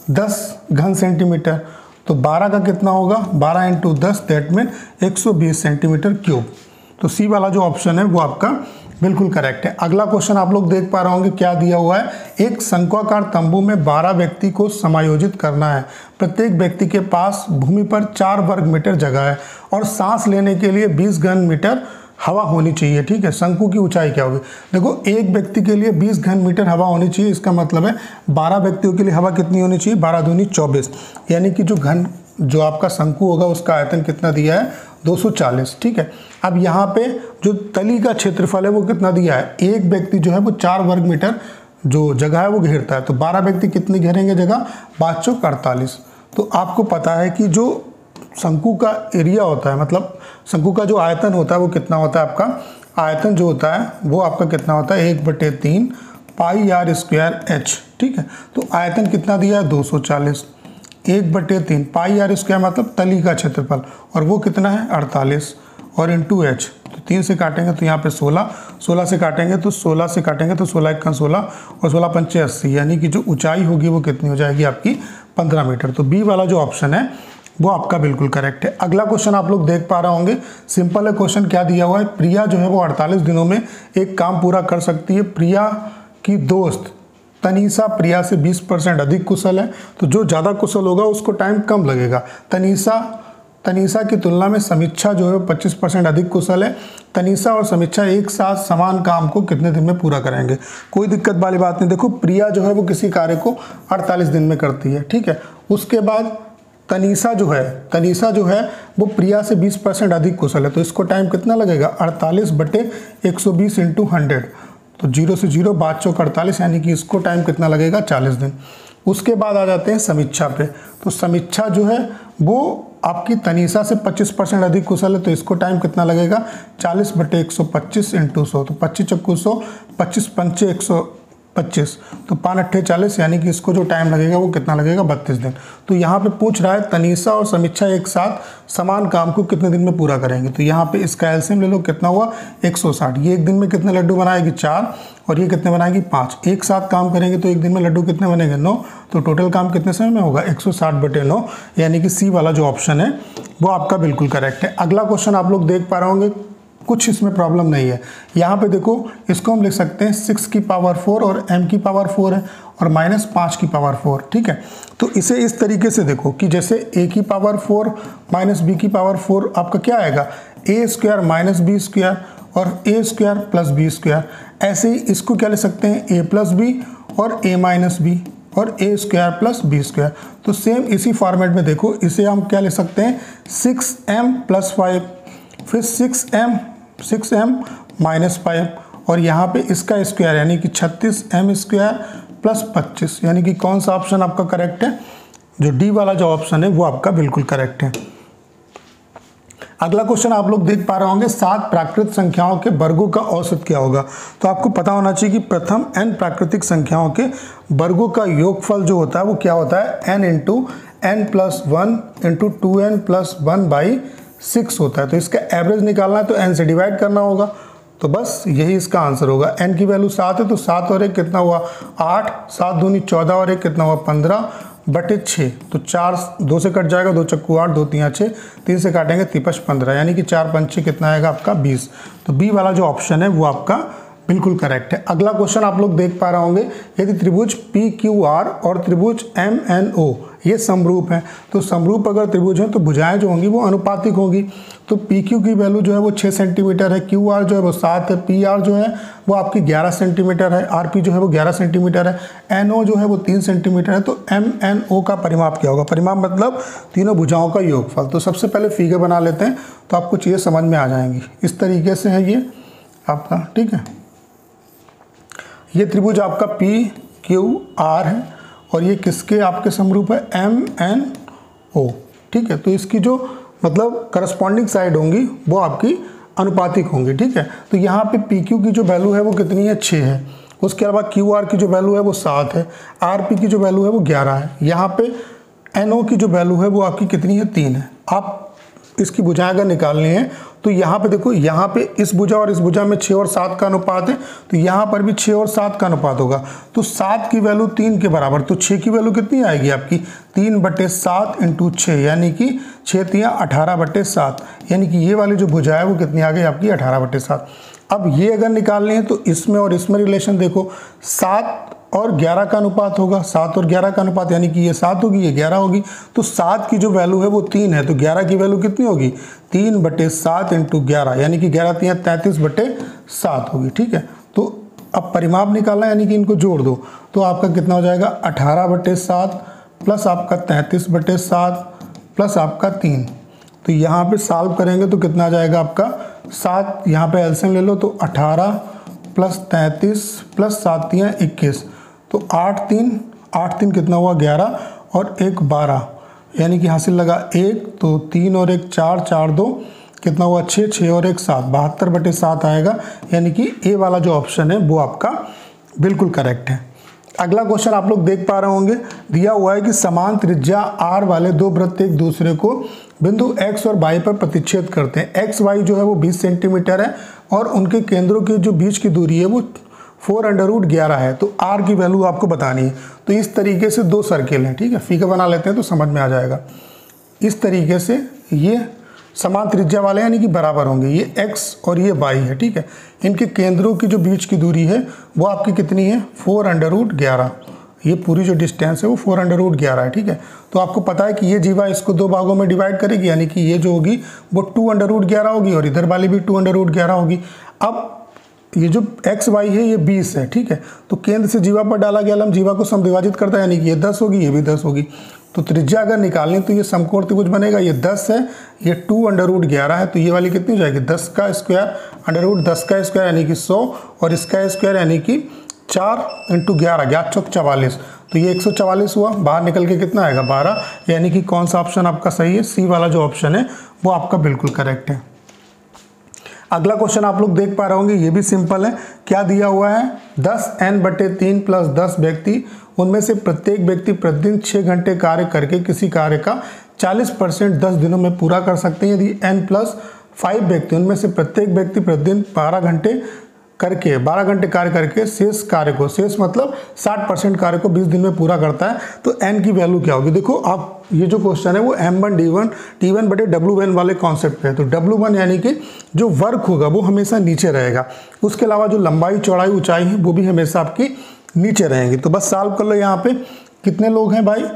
दस घन सेंटीमीटर, तो बारह का कितना होगा, बारह इंटू दस दैट मीन एक सौ बीस सेंटीमीटर क्यूब। तो सी वाला जो ऑप्शन है वो आपका बिल्कुल करेक्ट है। अगला क्वेश्चन आप लोग देख पा रहे होंगे, क्या दिया हुआ है, एक शंक्वाकार तंबू में बारह व्यक्ति को समायोजित करना है। प्रत्येक व्यक्ति के पास भूमि पर चार वर्ग मीटर जगह है और सांस लेने के लिए बीस घन मीटर हवा होनी चाहिए। ठीक है, शंकु की ऊंचाई क्या होगी, देखो एक व्यक्ति के लिए बीस घन मीटर हवा होनी चाहिए, इसका मतलब है बारह व्यक्तियों के लिए हवा कितनी होनी चाहिए, बारह दूनी चौबीस, यानी कि जो घन जो आपका शंकु होगा उसका आयतन कितना दिया है, दो सौ चालीस। ठीक है, अब यहाँ पे जो तली का क्षेत्रफल है वो कितना दिया है, एक व्यक्ति जो है वो चार वर्ग मीटर जो जगह है वो घेरता है, तो बारह व्यक्ति कितनी घेरेंगे जगह, पाँच चौक अड़तालीस। तो आपको पता है कि जो शंकु का एरिया होता है, मतलब शंकु का जो आयतन होता है वो कितना होता है, आपका आयतन जो होता है वो आपका कितना होता है, एक बटे तीन पाई आर स्क्वायर एच। ठीक है, तो आयतन कितना दिया है, दो सौ चालीस, एक बटे तीन पाई आर स्क्वायर मतलब तली का क्षेत्रफल, और वो कितना है अड़तालीस, और इंटू एच, तो तीन से काटेंगे तो यहाँ पे सोलह, सोलह से काटेंगे तो सोलह से काटेंगे तो सोलह इक्का सोलह, और सोलह पंचे अस्सी, यानी कि जो ऊंचाई होगी वो कितनी हो जाएगी आपकी पंद्रह मीटर। तो बी वाला जो ऑप्शन है वो आपका बिल्कुल करेक्ट है। अगला क्वेश्चन आप लोग देख पा रहे होंगे, सिंपल है क्वेश्चन, क्या दिया हुआ है, प्रिया जो है वो अड़तालीस दिनों में एक काम पूरा कर सकती है। प्रिया की दोस्त तनीषा प्रिया से बीस परसेंट अधिक कुशल है, तो जो ज़्यादा कुशल होगा उसको टाइम कम लगेगा। तनीषा तनीषा की तुलना में समीक्षा जो है पच्चीस परसेंट अधिक कुशल है। तनीषा और समीक्षा एक साथ समान काम को कितने दिन में पूरा करेंगे, कोई दिक्कत वाली बात नहीं। देखो प्रिया जो है वो किसी कार्य को अड़तालीस दिन में करती है, ठीक है, उसके बाद तनीषा जो है तनीषा जो है वो प्रिया से बीस परसेंट अधिक कुशल है, तो इसको टाइम कितना लगेगा, अड़तालीस बटे एक सौ बीस इंटू हंड्रेड, तो जीरो से जीरो बात चौक अड़तालीस, यानी कि इसको टाइम कितना लगेगा, चालीस दिन। उसके बाद आ जाते हैं समीक्षा पे, तो समीक्षा जो है वो आपकी तनीषा से पच्चीस परसेंट अधिक कुशल है, तो इसको टाइम कितना लगेगा, चालीस बटे एक सौ पच्चीस इंटू सौ, तो पच्चीस चक्कू सौ, पच्चीस पंचे एक सौ पच्चीस, तो पाँच अट्ठे चालीस, यानी कि इसको जो टाइम लगेगा वो कितना लगेगा, बत्तीस दिन। तो यहाँ पे पूछ रहा है तनीषा और समीक्षा एक साथ समान काम को कितने दिन में पूरा करेंगे, तो यहाँ पे इसका एलसीएम ले लो, कितना हुआ एक सौ साठ। ये एक दिन में कितने लड्डू बनाएगी, चार, और ये कितने बनाएगी, पाँच। एक साथ काम करेंगे तो एक दिन में लड्डू कितने बनेंगे, नौ, तो टोटल काम कितने समय में होगा, एक सौ साठ बटे नौ, यानी कि सी वाला जो ऑप्शन है वो आपका बिल्कुल करेक्ट है। अगला क्वेश्चन आप लोग देख पा रहे होंगे, कुछ इसमें प्रॉब्लम नहीं है। यहाँ पे देखो, इसको हम लिख सकते हैं सिक्स की पावर फोर और एम की पावर फोर है और माइनस पाँच की पावर फोर, ठीक है। तो इसे इस तरीके से देखो कि जैसे ए की पावर फोर माइनस बी की पावर फोर आपका क्या आएगा, A square minus B square और A square plus B square. ऐसे ही इसको क्या लिख सकते हैं, ए प्लस बी और ए माइनस बी और A square plus B square. तो सेम इसी फॉर्मेट में देखो, इसे हम क्या लिख सकते हैं, सिक्स एम प्लस फाइव, फिर six M six M minus five, और यहाँ पे इसका स्क्वायर यानी कि छत्तीस एम स्क्वायर प्लस पच्चीस, यानी कि कौन सा ऑप्शन आपका करेक्ट है, जो डी वाला जो ऑप्शन है वो आपका बिल्कुल करेक्ट है। अगला क्वेश्चन आप लोग देख पा रहे होंगे, सात प्राकृत संख्याओं के वर्गों का औसत क्या होगा। तो आपको पता होना चाहिए कि प्रथम एन प्राकृतिक संख्याओं के वर्गों का योगफल जो होता है वो क्या होता है, N into N plus one into two N plus one by six होता है। तो इसका एवरेज निकालना है तो एन से डिवाइड करना होगा, तो बस यही इसका आंसर होगा। एन की वैल्यू सात है, तो सात और एक कितना हुआ, आठ, सात दूनी चौदह और एक कितना हुआ, पंद्रह बटे छः, तो चार दो से कट जाएगा, दो चक्कू आठ, दो तिया छः, तीन से काटेंगे तिपच पंद्रह, यानी कि चार पंचे कितना आएगा आपका बीस। तो बी वाला जो ऑप्शन है वो आपका बिल्कुल करेक्ट है। अगला क्वेश्चन आप लोग देख पा रहे होंगे, यदि त्रिभुज पी क्यू आर और त्रिभुज एम एन ओ ये समरूप हैं, तो समरूप अगर त्रिभुज हैं तो भुजाएं जो होंगी वो अनुपातिक होंगी। तो पी क्यू की वैल्यू जो है वो छः सेंटीमीटर है, क्यू आर जो है वो सात है, पी आर जो है वो आपकी ग्यारह सेंटीमीटर है, आर पी जो है वो ग्यारह सेंटीमीटर है, एन ओ जो है वो तीन सेंटीमीटर है। तो एम एन ओ का परिमाप क्या होगा? परिमाप मतलब तीनों भुजाओं का योगफल। तो सबसे पहले फिगर बना लेते हैं तो आपको चीज़ें समझ में आ जाएंगी। इस तरीके से है ये आपका, ठीक है। ये त्रिभुज आपका पी क्यू आर है और ये किसके आपके समरूप है? एम एन ओ, ठीक है। तो इसकी जो मतलब करस्पॉन्डिंग साइड होंगी वो आपकी अनुपातिक होंगी, ठीक है। तो यहाँ पे पी क्यू की जो वैल्यू है वो कितनी है? छः है। उसके अलावा क्यू आर की जो वैल्यू है वो सात है, आर पी की जो वैल्यू है वो ग्यारह है। यहाँ पे एन ओ की जो वैल्यू है वो आपकी कितनी है? तीन है। आप इसकी भुजाएं अगर निकालनी है तो यहाँ पे देखो, यहाँ पे इस भुजा और इस भुजा में छः और सात का अनुपात है, तो यहाँ पर भी छः और सात का अनुपात होगा। तो सात की वैल्यू तीन के बराबर, तो छः की वैल्यू कितनी आएगी आपकी? तीन बटे सात इंटू छः, यानी कि छः तियाँ अठारह बटे सात, यानी कि ये वाली जो भुजा है वो कितनी आ गई आपकी? अठारह बटे सात। अब ये अगर निकालनी है तो इसमें और इसमें रिलेशन देखो, सात और ग्यारह का अनुपात होगा, सात और ग्यारह का अनुपात, यानी कि ये सात होगी ये ग्यारह होगी। तो सात की जो वैल्यू है वो तीन है, तो ग्यारह की वैल्यू कितनी होगी? तीन बटे सात इंटू ग्यारह, यानी कि ग्यारह तियाँ तैंतीस बटे सात होगी, ठीक है। तो अब परिमाप निकालना है, यानी कि इनको जोड़ दो तो आपका कितना हो जाएगा? अठारह बटे सात प्लस आपका तैंतीस बटे सात प्लस आपका तीन। तो यहाँ पे सॉल्व करेंगे तो कितना आ जाएगा आपका? सात, यहाँ पे एलसीएम ले लो तो अठारह प्लस तैंतीस प्लस सात तियाँ इक्कीस, तो आठ तीन आठ तीन कितना हुआ? ग्यारह और एक बारह, यानी कि हासिल लगा एक, तो तीन और एक चार, चार दो कितना हुआ? छः, छः और एक सात, बहत्तर बटे सात आएगा, यानी कि ए वाला जो ऑप्शन है वो आपका बिल्कुल करेक्ट है। अगला क्वेश्चन आप लोग देख पा रहे होंगे, दिया हुआ है कि समान त्रिज्या आर वाले दो वृत्त एक दूसरे को बिंदु एक्स और वाई पर प्रतिच्छेद करते हैं। एक्स वाई जो है वो बीस सेंटीमीटर है और उनके केंद्रों के जो बीच की दूरी है वो फोर अंडर रूट ग्यारह है। तो आर की वैल्यू आपको बतानी है। तो इस तरीके से दो सर्किल हैं, ठीक है। फिगर बना लेते हैं तो समझ में आ जाएगा। इस तरीके से ये समान त्रिज्या वाले यानी कि बराबर होंगे, ये एक्स और ये वाई है, ठीक है। इनके केंद्रों की जो बीच की दूरी है वो आपकी कितनी है? फोर अंडर रूट ग्यारह। ये पूरी जो डिस्टेंस है वो फोर अंडर रूट ग्यारह है, ठीक है। तो आपको पता है कि ये जीवा इसको दो भागों में डिवाइड करेगी, यानी कि ये जो होगी वो टू अंडर रूट ग्यारह होगी और इधर वाली भी टू अंडर रूट ग्यारह होगी। अब ये जो एक्स वाई है ये बीस है, ठीक है। तो केंद्र से जीवा पर डाला गया लंब जीवा को समद्विभाजित करता है, यानी कि ये दस होगी, ये भी दस होगी। तो त्रिज्या अगर निकालनी तो ये समकोण त्रिभुज बनेगा, ये दस है, ये टू अंडर रूट ग्यारह है, तो ये वाली कितनी हो जाएगी? दस का स्क्वायर अंडर रूट दस का स्क्वायर यानी कि सौ और इसका स्क्वायर यानी कि चार इंटू ग्यारह, ग्यारह चौक चवालीस, तो ये एक सौ चवालीस हुआ। बाहर निकल के कितना आएगा? बारह, यानी कि कौन सा ऑप्शन आपका सही है? सी वाला जो ऑप्शन है वो आपका बिल्कुल करेक्ट है। अगला क्वेश्चन आप लोग देख पा रहे होंगे, ये भी सिंपल है। क्या दिया हुआ है? दस एन बटे तीन प्लस दस व्यक्ति, उनमें से प्रत्येक व्यक्ति प्रतिदिन छः घंटे कार्य करके किसी कार्य का चालीस परसेंट दस दिनों में पूरा कर सकते हैं। यदि एन प्लस फाइव व्यक्ति, उनमें से प्रत्येक व्यक्ति प्रतिदिन बारह घंटे करके बारह घंटे कार्य करके शेष कार्य को, शेष मतलब साठ परसेंट कार्य को बीस दिन में पूरा करता है, तो एन की वैल्यू क्या होगी? देखो आप ये जो क्वेश्चन है वो M one D one T one बटे डब्ल्यू वन वाले कॉन्सेप्ट पे है। तो डब्ल्यू वन यानी कि जो वर्क होगा वो हमेशा नीचे रहेगा, उसके अलावा जो लंबाई चौड़ाई ऊंचाई है वो भी हमेशा आपकी नीचे रहेंगी। तो बस सॉल्व कर लो। यहाँ पे कितने लोग हैं भाई?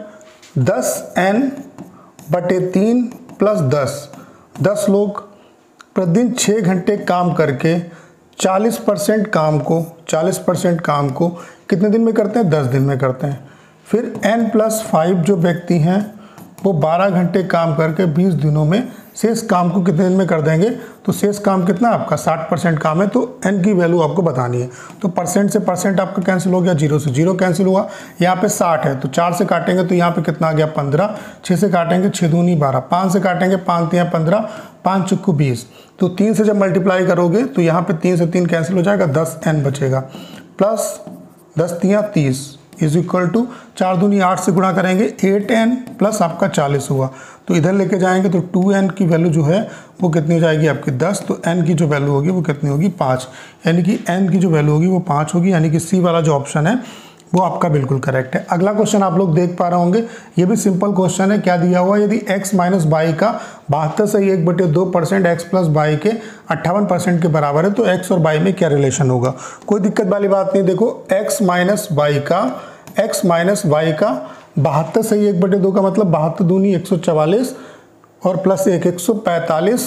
दस एन बटे तीन प्लस दस, दस लोग प्रतिदिन छः घंटे काम करके चालीस परसेंट काम को चालीस परसेंट काम को कितने दिन में करते हैं? दस दिन में करते हैं। फिर n प्लस फाइव जो व्यक्ति हैं वो बारह घंटे काम करके बीस दिनों में शेष काम को कितने दिन में कर देंगे? तो शेष काम कितना आपका? साठ परसेंट काम है, तो n की वैल्यू आपको बतानी है। तो परसेंट से परसेंट आपका कैंसिल हो गया, जीरो से जीरो कैंसिल हुआ। यहाँ पे साठ है तो चार से काटेंगे तो यहाँ पे कितना आ गया? पंद्रह, छः से काटेंगे छः दूनी बारह, पाँच से काटेंगे पाँच तियाँ पंद्रह, पाँच चुक्कू बीस, तो तीन से जब मल्टीप्लाई करोगे तो यहाँ पे तीन से तीन कैंसिल हो जाएगा, दस एन बचेगा, प्लस दस तियाँ तीस इज इक्वल टू चार दूनी आठ से गुणा करेंगे एट एन प्लस आपका चालीस हुआ। तो इधर लेके जाएंगे तो टू एन की वैल्यू जो है वो कितनी हो जाएगी आपकी? दस, तो एन की जो वैल्यू होगी वो कितनी होगी? पाँच, यानी कि एन की जो वैल्यू होगी वो पाँच होगी, यानी कि सी वाला जो ऑप्शन है वो आपका बिल्कुल करेक्ट है। अगला क्वेश्चन आप लोग देख पा रहे होंगे, ये भी सिंपल क्वेश्चन है। क्या दिया हुआ है, यदि x माइनस बाई का बहत्तर से एक बटे दो परसेंट एक्स प्लस बाई के अट्ठावन परसेंट के बराबर है तो x और बाई में क्या रिलेशन होगा। कोई दिक्कत वाली बात नहीं। देखो x माइनस बाई का x माइनस बाई का बहत्तर से एक बटे दो का मतलब बहत्तर दूनी एक सौ चवालीस और प्लस एक एक सौ पैंतालीस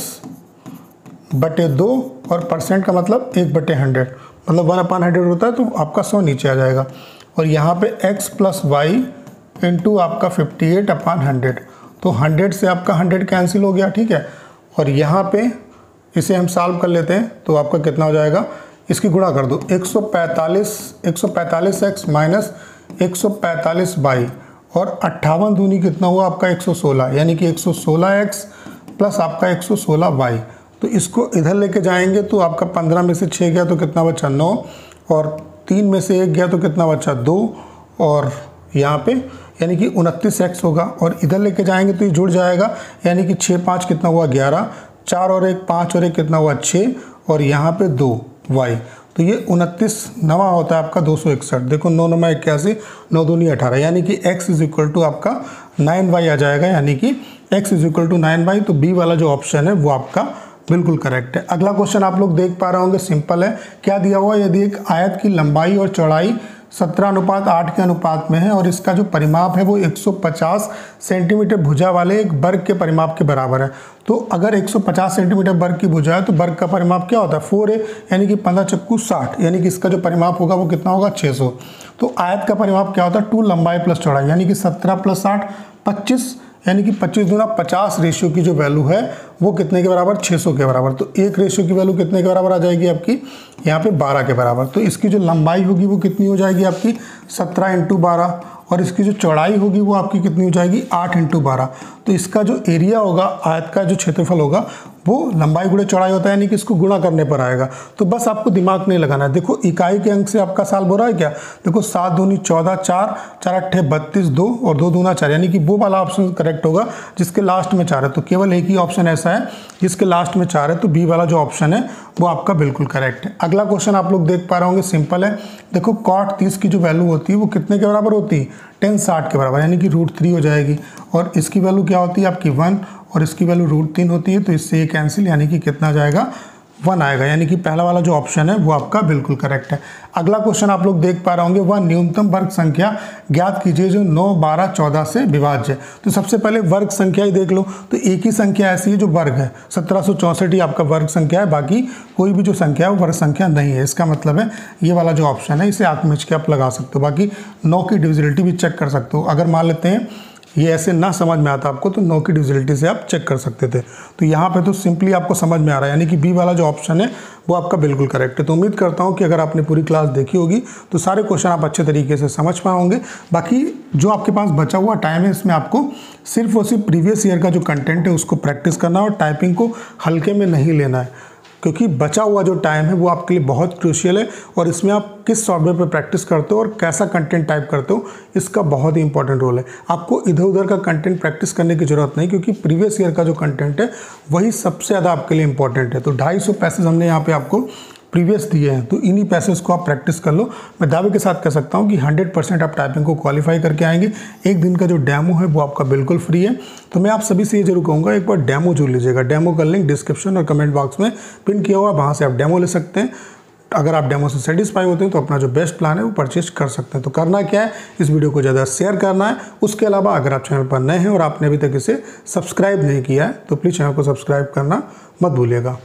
बटे दो और परसेंट का मतलब एक बटे हंड्रेड, मतलब वन अपान हंड्रेड होता है तो आपका सौ नीचे आ जाएगा। और यहाँ पे x प्लस वाई इंटू आपका फिफ्टी एट अपान हंड्रेड, तो हंड्रेड से आपका हंड्रेड कैंसिल हो गया, ठीक है। और यहाँ पे इसे हम सॉल्व कर लेते हैं तो आपका कितना हो जाएगा, इसकी गुणा कर दो, एक सौ पैंतालीस एक सौ पैंतालीस एक्स माइनस एक सौ पैंतालीस बाई और अट्ठावन दूनी कितना हुआ आपका एक सौ सोलह, यानी कि एक सौ सोलह एक्स प्लस आपका एक सौ सोलह वाई। तो इसको इधर लेके जाएंगे तो आपका पंद्रह में से छः गया तो कितना बचा नौ, और तीन में से एक गया तो कितना बचा दो, और यहाँ पे यानी कि उनतीस एक्स होगा। और इधर लेके जाएंगे तो ये जुड़ जाएगा, यानी कि छः पाँच कितना हुआ ग्यारह, चार और एक पाँच और एक कितना हुआ छः, और यहाँ पे दो वाई, तो ये उनतीस नवा होता है आपका दो सौ इकसठ। देखो नौ नवा इक्यासी, नौ दूनी अठारह, यानी कि x इज इक्वल टू आपका नाइन वाई आ जाएगा, यानी कि x is equal to nine Y. तो बी वाला जो ऑप्शन है वो आपका बिल्कुल करेक्ट है। अगला क्वेश्चन आप लोग देख पा रहे होंगे, सिंपल है। क्या दिया हुआ है, यदि एक आयत की लंबाई और चौड़ाई सत्रह अनुपात आठ के अनुपात में है और इसका जो परिमाप है वो एक सौ पचास सेंटीमीटर भुजा वाले एक वर्ग के परिमाप के बराबर है, तो अगर एक सौ पचास सेंटीमीटर वर्ग की भुजा है तो वर्ग का परिमाप क्या होता है फोर है, यानी कि पंद्रह चक्कू साठ, यानी कि इसका जो परिमाप होगा वो कितना होगा छः सौ। तो आयत का परिमाप क्या होता है, टू लंबाई प्लस चौड़ाई, यानी कि सत्रह प्लस साठ पच्चीस, यानी कि पच्चीस दूना पचास रेशियो की जो वैल्यू है वो कितने के बराबर, छः सौ के बराबर। तो एक रेशियो की वैल्यू कितने के बराबर आ जाएगी आपकी, यहाँ पे बारह के बराबर। तो इसकी जो लंबाई होगी वो कितनी हो जाएगी आपकी सत्रह इंटू बारह, और इसकी जो चौड़ाई होगी वो आपकी कितनी हो जाएगी आठ इंटू बारह। तो इसका जो एरिया होगा, आयत का जो क्षेत्रफल होगा वो लंबाई गुणे चौड़ाई होता है, यानी कि इसको गुणा करने पर आएगा। तो बस आपको दिमाग नहीं लगाना है। देखो इकाई के अंक से आपका साल हो रहा है क्या, देखो सात दूनी चौदह, चार चार अट्ठे बत्तीस, दो और दो दूना चार, यानी कि वो वाला ऑप्शन करेक्ट होगा जिसके लास्ट में चार है। तो केवल एक ही ऑप्शन ऐसा है जिसके लास्ट में चार है, तो बी वाला जो ऑप्शन है वो आपका बिल्कुल करेक्ट है। अगला क्वेश्चन आप लोग देख पा रहे होंगे, सिंपल है। देखो कॉट तीस की जो वैल्यू होती है वो कितने के बराबर होती है, टेन साठ के बराबर, यानी कि रूट थ्री हो जाएगी। और इसकी वैल्यू क्या होती है आपकी वन, और इसकी वैल्यू रूट तीन होती है, तो इससे ये कैंसिल, यानी कि कितना जाएगा वन आएगा, यानी कि पहला वाला जो ऑप्शन है वो आपका बिल्कुल करेक्ट है। अगला क्वेश्चन आप लोग देख पा रहे होंगे, वह न्यूनतम वर्ग संख्या ज्ञात कीजिए जो नौ बारह चौदह से विभाज्य है। तो सबसे पहले वर्ग संख्या ही देख लो, तो एक ही संख्या ऐसी है जो वर्ग है, सत्रह सौ चौंसठ ही आपका वर्ग संख्या है, बाकी कोई भी जो संख्या है वो वर्ग संख्या नहीं है। इसका मतलब है ये वाला जो ऑप्शन है इसे आंख मिच के आप लगा सकते हो। बाकी नौ की डिविजिबिलिटी भी चेक कर सकते हो। अगर मान लेते हैं ये ऐसे ना समझ में आता आपको तो नौ की डिविजिबिलिटी से आप चेक कर सकते थे। तो यहाँ पे तो सिंपली आपको समझ में आ रहा है, यानी कि बी वाला जो ऑप्शन है वो आपका बिल्कुल करेक्ट है। तो उम्मीद करता हूँ कि अगर आपने पूरी क्लास देखी होगी तो सारे क्वेश्चन आप अच्छे तरीके से समझ पाए होंगे। बाकी जो आपके पास बचा हुआ टाइम है इसमें आपको सिर्फ और सिर्फ प्रीवियस ईयर का जो कंटेंट है उसको प्रैक्टिस करना है और टाइपिंग को हल्के में नहीं लेना है, क्योंकि बचा हुआ जो टाइम है वो आपके लिए बहुत क्रूशियल है। और इसमें आप किस सॉफ्टवेयर पर प्रैक्टिस करते हो और कैसा कंटेंट टाइप करते हो इसका बहुत ही इंपॉर्टेंट रोल है। आपको इधर उधर का कंटेंट प्रैक्टिस करने की ज़रूरत नहीं, क्योंकि प्रीवियस ईयर का जो कंटेंट है वही सबसे ज़्यादा आपके लिए इंपॉर्टेंट है। तो ढाई सौ पैसेज हमने यहाँ पे आपको प्रीवियस दिए हैं, तो इन्हीं पैसेज को आप प्रैक्टिस कर लो। मैं दावे के साथ कह सकता हूँ कि हंड्रेड परसेंट आप टाइपिंग को क्वालिफाई करके आएंगे। एक दिन का जो डेमो है वो आपका बिल्कुल फ्री है। तो मैं आप सभी से ये जरूर कहूँगा एक बार डेमो जरूर लीजिएगा। डेमो का लिंक डिस्क्रिप्शन और कमेंट बॉक्स में पिन किया हुआ, वहाँ से आप डेमो ले सकते हैं। अगर आप डेमो से सेटिस्फाई होते हैं तो अपना जो बेस्ट प्लान है वो परचेज कर सकते हैं। तो करना क्या है, इस वीडियो को ज़्यादा शेयर करना है। उसके अलावा अगर आप चैनल पर नए हैं और आपने अभी तक इसे सब्सक्राइब नहीं किया है तो प्लीज़ चैनल को सब्सक्राइब करना मत भूलिएगा।